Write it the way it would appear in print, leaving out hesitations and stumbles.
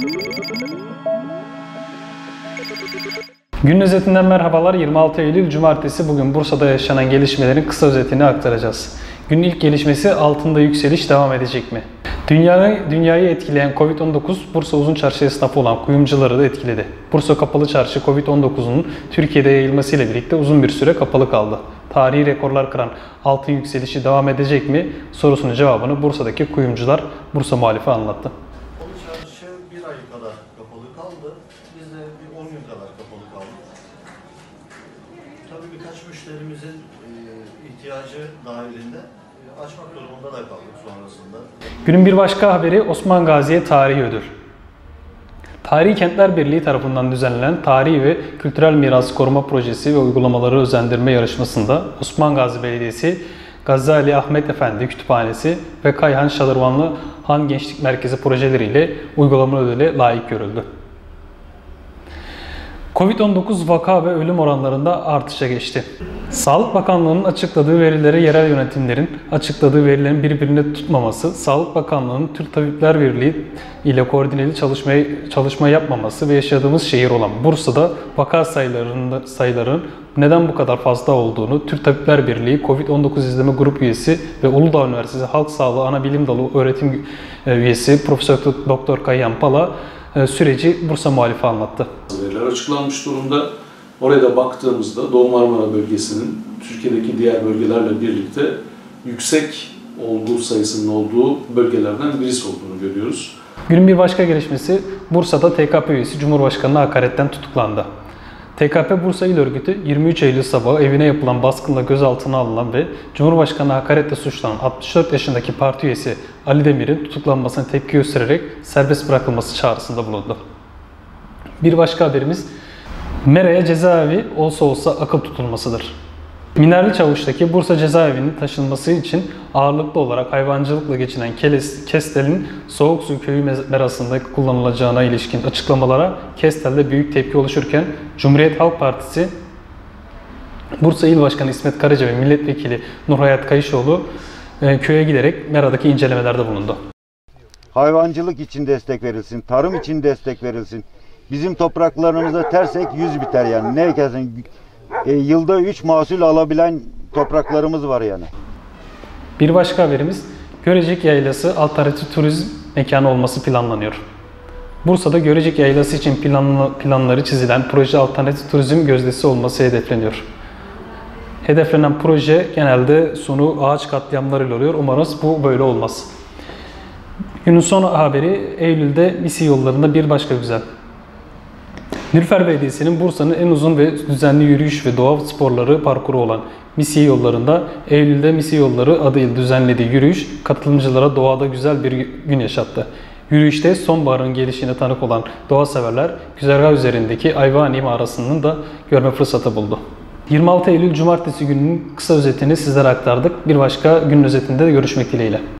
Günün özetinden merhabalar. 26 Eylül Cumartesi. Bugün Bursa'da yaşanan gelişmelerin kısa özetini aktaracağız. Günün ilk gelişmesi altında yükseliş devam edecek mi? Dünyayı etkileyen Covid-19 Bursa Uzun Çarşı esnafı olan kuyumcuları da etkiledi. Bursa Kapalı Çarşı Covid-19'un Türkiye'de yayılmasıyla birlikte uzun bir süre kapalı kaldı. Tarihi rekorlar kıran altın yükselişi devam edecek mi sorusunun cevabını Bursa'daki kuyumcular Bursa muhalifi anlattı. Kapalı Çarşı bir ay kadar kapalı kaldı. Biz de bir 10 gün kadar kapalı kaldık. Tabii birkaç müşterimizin ihtiyacı dahilinde açmak durumunda da kaldık sonrasında. Günün bir başka haberi Osman Gazi'ye tarihi ödül. Tarihi Kentler Birliği tarafından düzenlenen Tarihi ve Kültürel Miras Koruma Projesi ve Uygulamaları Özendirme Yarışması'nda Osman Gazi Belediyesi, Gazali Ahmet Efendi Kütüphanesi ve Kayhan Şadırvanlı Han Gençlik Merkezi projeleriyle uygulama ödüle layık görüldü. Covid-19 vaka ve ölüm oranlarında artışa geçti. Sağlık Bakanlığı'nın açıkladığı verilere yerel yönetimlerin açıkladığı verilerin birbirini tutmaması, Sağlık Bakanlığı'nın Türk Tabipler Birliği ile koordineli çalışma yapmaması ve yaşadığımız şehir olan Bursa'da vaka sayılarının neden bu kadar fazla olduğunu Türk Tabipler Birliği Covid-19 İzleme Grup Üyesi ve Uludağ Üniversitesi Halk Sağlığı Anabilim Dalı Öğretim Üyesi Profesör Doktor Kayhan Pala süreci Bursa muhalifi anlattı. Veriler açıklanmış durumda. Oraya da baktığımızda Doğu Marmara bölgesinin Türkiye'deki diğer bölgelerle birlikte yüksek olgu sayısının olduğu bölgelerden birisi olduğunu görüyoruz. Günün bir başka gelişmesi Bursa'da TKP üyesi Cumhurbaşkanı'na hakaretten tutuklandı. TKP Bursa İl Örgütü 23 Eylül sabahı evine yapılan baskınla gözaltına alınan ve Cumhurbaşkanı'na hakaretle suçlanan 64 yaşındaki parti üyesi Ali Demir'in tutuklanmasına tepki göstererek serbest bırakılması çağrısında bulundu. Bir başka haberimiz Mera'ya cezaevi olsa akıl tutulmasıdır. Minerli Çavuş'taki Bursa cezaevinin taşınması için ağırlıklı olarak hayvancılıkla geçinen Kestel'in Soğuk Su Köyü merasında kullanılacağına ilişkin açıklamalara Kestel'de büyük tepki oluşurken Cumhuriyet Halk Partisi Bursa İl Başkanı İsmet Karaca ve Milletvekili Nurhayat Kayışoğlu köye giderek Mera'daki incelemelerde bulundu. Hayvancılık için destek verilsin, tarım için destek verilsin. Bizim topraklarımıza tersek yüz biter yani. Ne kesin yılda 3 mahsul alabilen topraklarımız var yani. Bir başka haberimiz Görecek Yaylası alternatif turizm mekanı olması planlanıyor. Bursa'da Görecek Yaylası için planları çizilen proje alternatif turizm gözdesi olması hedefleniyor. Hedeflenen proje genelde sonu ağaç katliamlarıyla oluyor. Umarız bu böyle olmaz. Günün son haberi Eylül'de Misi yollarında bir başka güzel. Nilüfer Belediyesi'nin Bursa'nın en uzun ve düzenli yürüyüş ve doğa sporları parkuru olan Misiye Yolları'nda Eylül'de Misiye Yolları adıyla düzenlediği yürüyüş katılımcılara doğada güzel bir gün yaşattı. Yürüyüşte sonbaharın gelişine tanık olan doğa severler güzergah üzerindeki Ayvani mağarasının da görme fırsatı buldu. 26 Eylül Cumartesi gününün kısa özetini sizlere aktardık. Bir başka günün özetinde de görüşmek dileğiyle.